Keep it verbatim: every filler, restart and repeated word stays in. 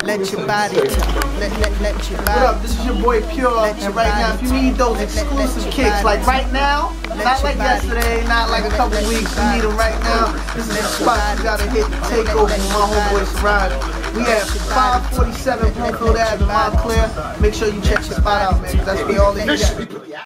Let your body talk. Let, let, let your body What up? This is your boy Pure, and right now, if you need those exclusive kicks, like right now, not like yesterday, not like a couple weeks, you need them right now. This is the spot you gotta hit to take over with my homeboy Saraj. We at five forty-seven Bloomfield Avenue in Montclair. Make sure you check the spot out, man, because that's where all the